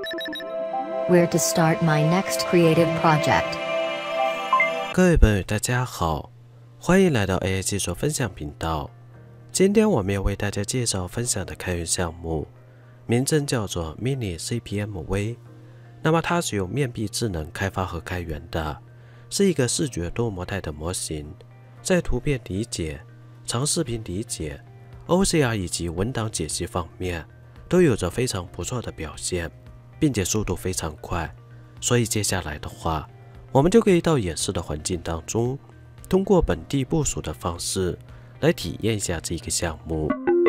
Where to start my next creative project? 各位朋友，大家好，欢迎来到 AI 技术分享频道。今天我们要为大家介绍分享的开源项目，名称叫做 Mini CPMV。那么它是由面壁智能开发和开源的，是一个视觉多模态的模型，在图片理解、长视频理解、OCR 以及文档解析方面都有着非常不错的表现，并且速度非常快。所以接下来的话，我们就可以到演示的环境当中，通过本地部署的方式来体验一下这个项目。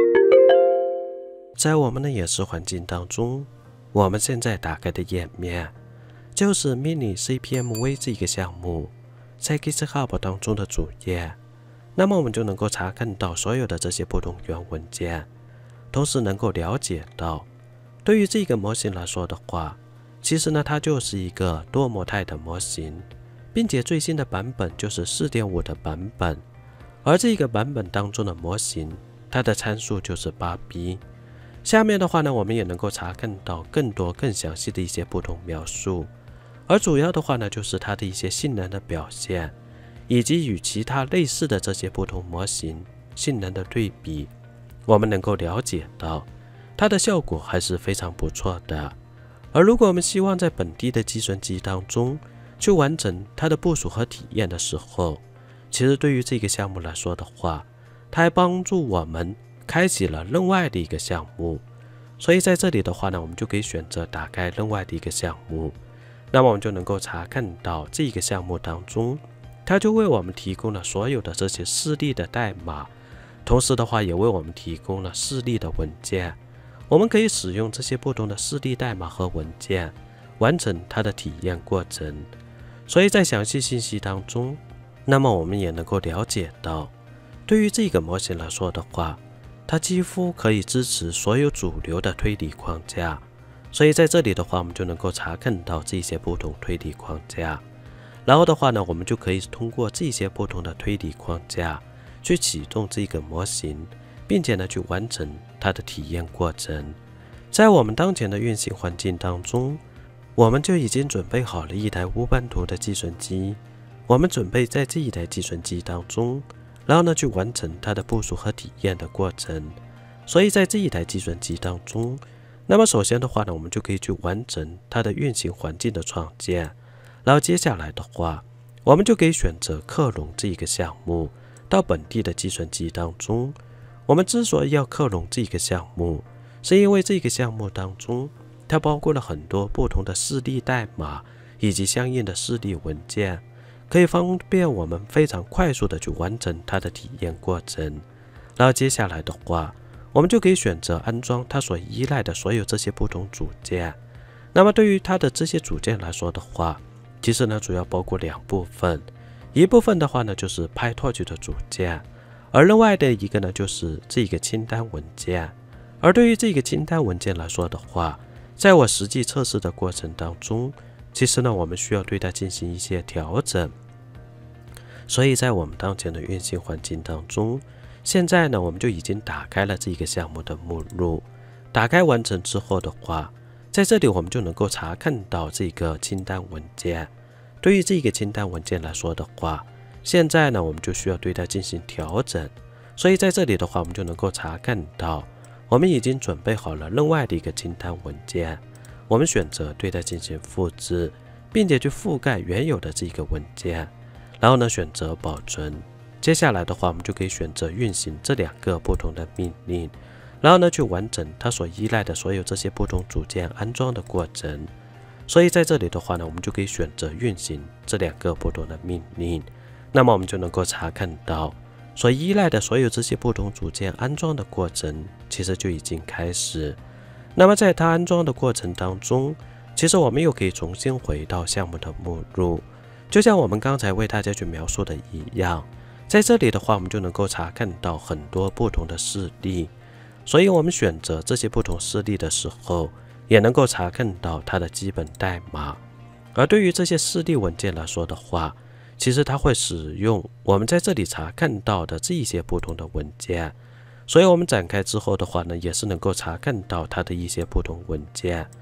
在我们的演示环境当中，我们现在打开的页面就是 Mini CPMV 这个项目在 GitHub 当中的主页。那么我们就能够查看到所有的这些不同源文件，同时能够了解到，对于这个模型来说的话，其实呢它就是一个多模态的模型，并且最新的版本就是 4.5 的版本。而这个版本当中的模型，它的参数就是 8B。下面的话呢，我们也能够查看到更多更详细的一些不同描述，而主要的话呢，就是它的一些性能的表现，以及与其他类似的这些不同模型性能的对比，我们能够了解到它的效果还是非常不错的。而如果我们希望在本地的计算机当中去完成它的部署和体验的时候，其实对于这个项目来说的话，它还帮助我们开启了另外的一个项目。所以在这里的话呢，我们就可以选择打开另外的一个项目，那么我们就能够查看到这个项目当中，它就为我们提供了所有的这些示例的代码，同时的话也为我们提供了示例的文件。我们可以使用这些不同的示例代码和文件完成它的体验过程。所以在详细信息当中，那么我们也能够了解到，对于这个模型来说的话，它几乎可以支持所有主流的推理框架。所以在这里的话，我们就能够查看到这些不同推理框架，然后的话呢，我们就可以通过这些不同的推理框架去启动这个模型，并且呢去完成它的体验过程。在我们当前的运行环境当中，我们就已经准备好了一台乌班图的计算机，我们准备在这一台计算机当中，然后呢去完成它的部署和体验的过程。所以在这一台计算机当中，那么首先的话呢，我们就可以去完成它的运行环境的创建，然后接下来的话，我们就可以选择克隆这一个项目到本地的计算机当中。我们之所以要克隆这个项目，是因为这个项目当中它包括了很多不同的示例代码以及相应的示例文件，可以方便我们非常快速的去完成它的体验过程。然后接下来的话，我们就可以选择安装它所依赖的所有这些不同组件。那么对于它的这些组件来说的话，其实呢主要包括两部分，一部分的话呢就是 PyTorch 的组件，而另外的一个呢就是这个清单文件。而对于这个清单文件来说的话，在我实际测试的过程当中，其实呢我们需要对它进行一些调整。所以在我们当前的运行环境当中，现在呢我们就已经打开了这个项目的目录。打开完成之后的话，在这里我们就能够查看到这个清单文件。对于这个清单文件来说的话，现在呢我们就需要对它进行调整。所以在这里的话，我们就能够查看到我们已经准备好了另外的一个清单文件。我们选择对它进行复制，并且去覆盖原有的这个文件，然后呢选择保存。接下来的话，我们就可以选择运行这两个不同的命令，然后呢去完成它所依赖的所有这些不同组件安装的过程。所以在这里的话呢，我们就可以选择运行这两个不同的命令，那么我们就能够查看到所依赖的所有这些不同组件安装的过程其实就已经开始。那么在它安装的过程当中，其实我们又可以重新回到项目的目录，就像我们刚才为大家去描述的一样。在这里的话，我们就能够查看到很多不同的示例，所以我们选择这些不同示例的时候，也能够查看到它的基本代码。而对于这些示例文件来说的话，其实它会使用我们在这里查看到的这一些不同的文件，所以我们展开之后的话呢，也是能够查看到它的一些不同文件。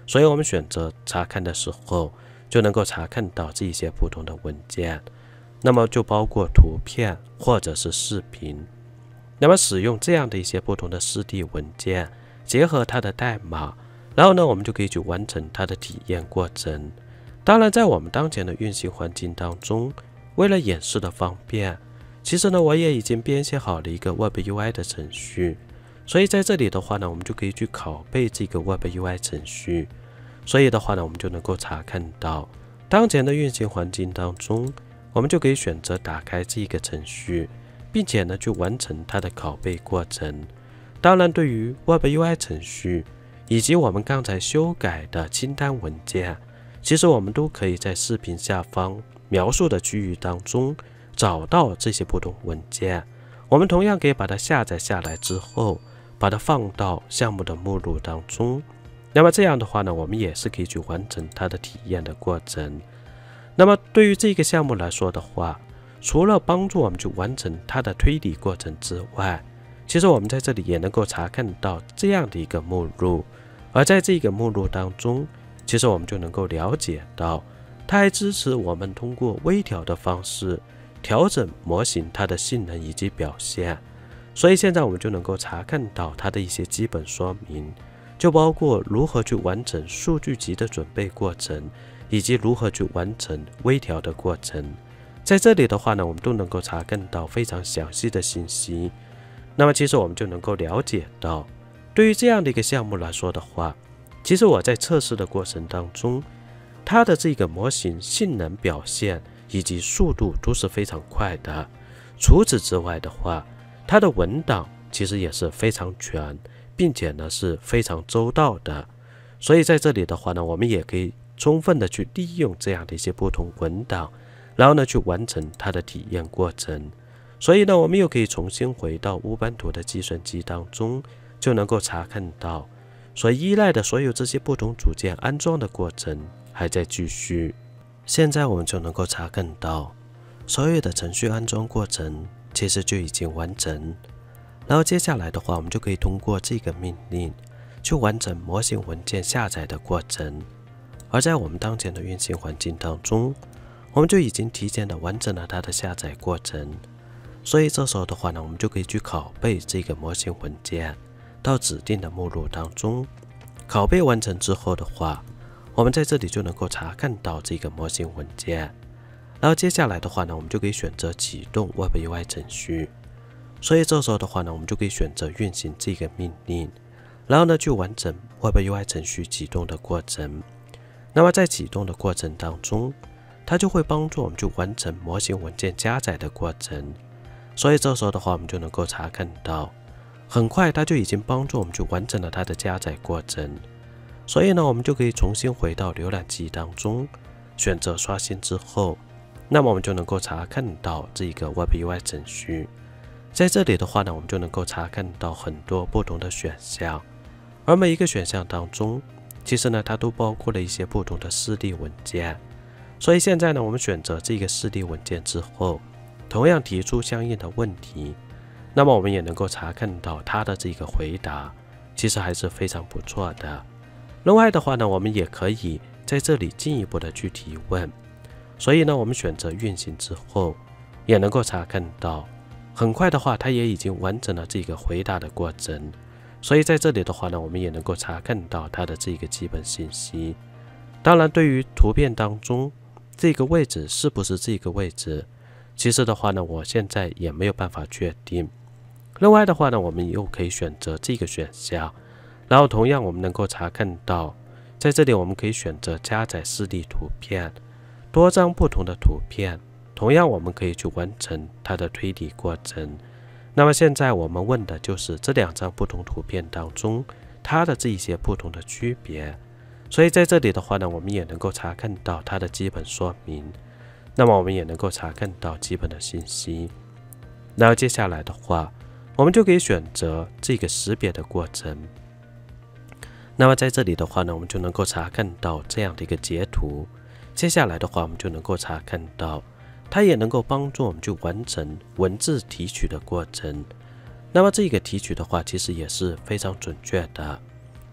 所以我们选择查看的时候，就能够查看到这一些不同的文件，那么就包括图片或者是视频。那么使用这样的一些不同的4D 文件，结合它的代码，然后呢，我们就可以去完成它的体验过程。当然，在我们当前的运行环境当中，为了演示的方便，其实呢，我也已经编写好了一个 Web UI 的程序。所以在这里的话呢，我们就可以去拷贝这个 Web UI 程序。所以的话呢，我们就能够查看到当前的运行环境当中，我们就可以选择打开这个程序，并且呢，去完成它的拷贝过程。当然，对于 Web UI 程序以及我们刚才修改的清单文件，其实我们都可以在视频下方描述的区域当中找到这些不同文件。我们同样可以把它下载下来之后，把它放到项目的目录当中。那么这样的话呢，我们也是可以去完成它的体验的过程。那么对于这个项目来说的话，除了帮助我们去完成它的推理过程之外，其实我们在这里也能够查看到这样的一个目录。而在这个目录当中，其实我们就能够了解到，它还支持我们通过微调的方式调整模型它的性能以及表现。所以现在我们就能够查看到它的一些基本说明，就包括如何去完成数据集的准备过程，以及如何去完成微调的过程。在这里的话呢，我们都能够查看到非常详细的信息。那么其实我们就能够了解到，对于这样的一个项目来说的话，其实我在测试的过程当中，它的这个模型性能表现以及速度都是非常快的。除此之外的话，它的文档其实也是非常全，并且呢是非常周到的。所以在这里的话呢，我们也可以充分的去利用这样的一些不同文档，然后呢去完成它的体验过程。所以呢，我们又可以重新回到乌班图的计算机当中，就能够查看到所依赖的所有这些不同组件安装的过程还在继续。现在我们就能够查看到所有的程序安装过程其实就已经完成。然后接下来的话，我们就可以通过这个命令去完成模型文件下载的过程。而在我们当前的运行环境当中，我们就已经提前的完成了它的下载过程。所以这时候的话呢，我们就可以去拷贝这个模型文件到指定的目录当中。拷贝完成之后的话，我们在这里就能够查看到这个模型文件。然后接下来的话呢，我们就可以选择启动 Web UI 程序。所以这时候的话呢，我们就可以选择运行这个命令，然后呢去完成 Web UI 程序启动的过程。那么在启动的过程当中，它就会帮助我们去完成模型文件加载的过程。所以这时候的话，我们就能够查看到，很快它就已经帮助我们去完成了它的加载过程。所以呢，我们就可以重新回到浏览器当中，选择刷新之后，那么我们就能够查看到这个 Web UI 程序。在这里的话呢，我们就能够查看到很多不同的选项，而每一个选项当中，其实呢它都包括了一些不同的4D 文件。所以现在呢，我们选择这个4D 文件之后，同样提出相应的问题，那么我们也能够查看到它的这个回答其实还是非常不错的。另外的话呢，我们也可以在这里进一步的去提问。所以呢，我们选择运行之后，也能够查看到，很快的话它也已经完成了这个回答的过程。所以在这里的话呢，我们也能够查看到它的这个基本信息。当然，对于图片当中这个位置是不是这个位置，其实的话呢，我现在也没有办法确定。另外的话呢，我们又可以选择这个选项，然后同样我们能够查看到，在这里我们可以选择加载4D 图片，多张不同的图片，同样我们可以去完成它的推理过程。那么现在我们问的就是这2张不同图片当中它的这一些不同的区别。所以在这里的话呢，我们也能够查看到它的基本说明，那么我们也能够查看到基本的信息。然后接下来的话，我们就可以选择这个识别的过程。那么在这里的话呢，我们就能够查看到这样的一个截图。接下来的话，我们就能够查看到，它也能够帮助我们去完成文字提取的过程。那么这个提取的话，其实也是非常准确的。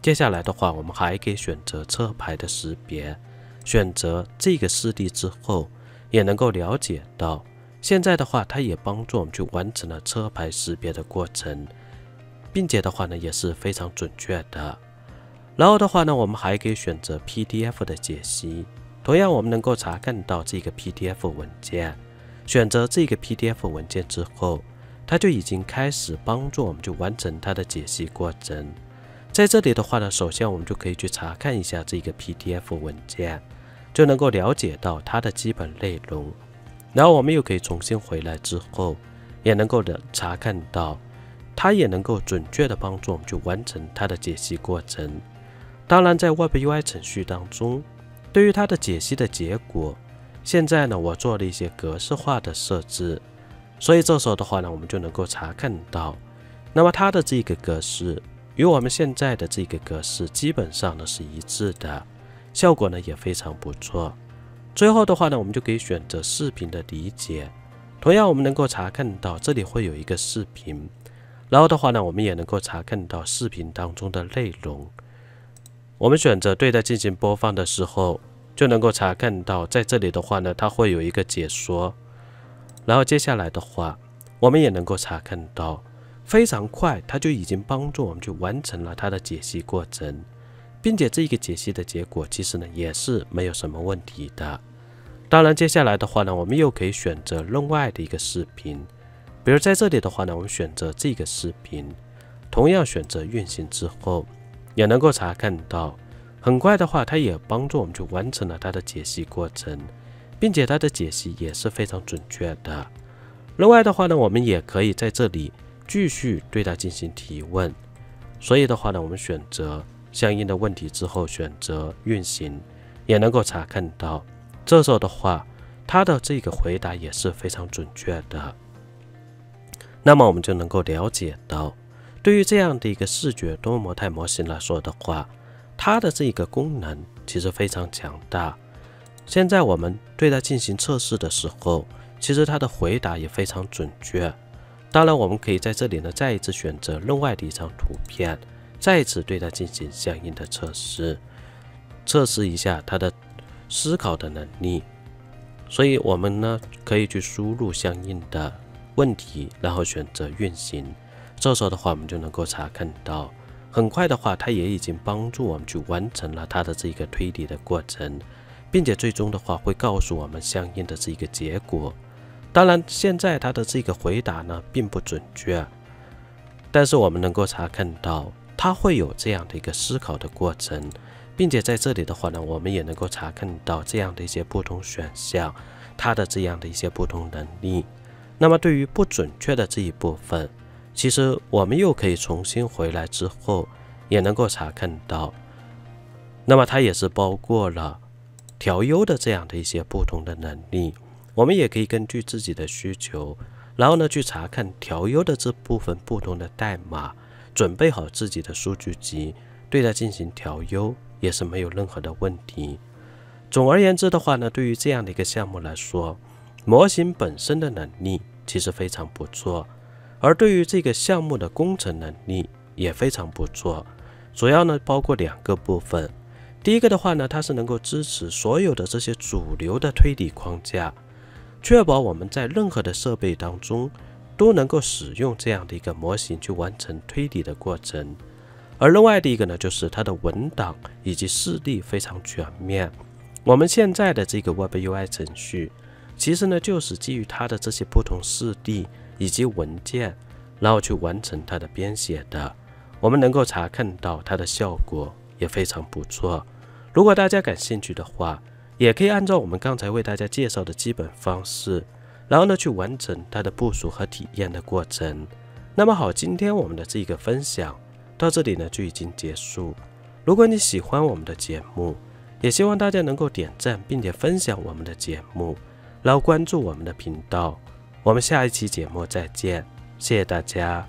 接下来的话，我们还可以选择车牌的识别，选择这个示例之后，也能够了解到，现在的话，它也帮助我们去完成了车牌识别的过程，并且的话呢，也是非常准确的。然后的话呢，我们还可以选择 PDF 的解析，同样我们能够查看到这个 PDF 文件，选择这个 PDF 文件之后，它就已经开始帮助我们去完成它的解析过程。在这里的话呢，首先我们就可以去查看一下这个 PDF 文件，就能够了解到它的基本内容。然后我们又可以重新回来之后，也能够查看到，它也能够准确的帮助我们去完成它的解析过程。当然，在 Web UI 程序当中，对于它的解析的结果，现在呢，我做了一些格式化的设置，所以这时候的话呢，我们就能够查看到，那么它的这个格式与我们现在的这个格式基本上呢是一致的，效果呢也非常不错。最后的话呢，我们就可以选择视频的理解，同样我们能够查看到这里会有一个视频，然后的话呢，我们也能够查看到视频当中的内容。我们选择对待进行播放的时候，就能够查看到在这里的话呢，它会有一个解说。然后接下来的话，我们也能够查看到非常快，它就已经帮助我们去完成了它的解析过程，并且这个解析的结果其实呢也是没有什么问题的。当然接下来的话呢，我们又可以选择另外的一个视频，比如在这里的话呢，我们选择这个视频，同样选择运行之后，也能够查看到很快的话，它也帮助我们去完成了它的解析过程，并且它的解析也是非常准确的。另外的话呢，我们也可以在这里继续对它进行提问，所以的话呢，我们选择相应的问题之后选择运行，也能够查看到，这时候的话，它的这个回答也是非常准确的。那么我们就能够了解到，对于这样的一个视觉多模态模型来说的话，它的这个功能其实非常强大。现在我们对它进行测试的时候，其实它的回答也非常准确。当然我们可以在这里呢再一次选择另外的一张图片，再一次对它进行相应的测试，测试一下它的思考的能力。所以我们呢可以去输入相应的问题，然后选择运行。这时候的话，我们就能够查看到，很快的话，它也已经帮助我们去完成了它的这个推理的过程，并且最终的话会告诉我们相应的这个结果。当然，现在它的这个回答呢并不准确，但是我们能够查看到，它会有这样的一个思考的过程，并且在这里的话呢，我们也能够查看到这样的一些不同选项，它的这样的一些不同能力。那么对于不准确的这一部分，其实我们又可以重新回来之后，也能够查看到，那么它也是包括了调优的这样的一些不同的能力。我们也可以根据自己的需求，然后呢去查看调优的这部分不同的代码，准备好自己的数据集，对它进行调优也是没有任何的问题。总而言之的话呢，对于这样的一个项目来说，模型本身的能力其实非常不错，而对于这个项目的工程能力也非常不错。主要呢包括两个部分。第一个的话呢，它是能够支持所有的这些主流的推理框架，确保我们在任何的设备当中都能够使用这样的一个模型去完成推理的过程。而另外的一个呢，就是它的文档以及示例非常全面。我们现在的这个 Web UI 程序，其实呢就是基于它的这些不同示例以及文件，然后去完成它的编写的。我们能够查看到它的效果也非常不错。如果大家感兴趣的话，也可以按照我们刚才为大家介绍的基本方式，然后呢去完成它的部署和体验的过程。那么好，今天我们的这个分享到这里呢就已经结束。如果你喜欢我们的节目，也希望大家能够点赞并且分享我们的节目，然后关注我们的频道。我们下一期节目再见，谢谢大家。